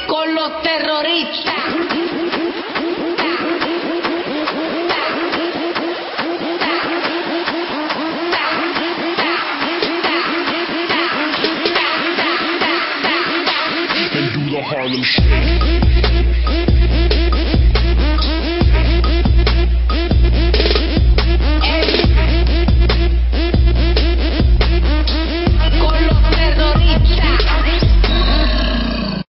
con los terroristas. And do the Harlem Shake.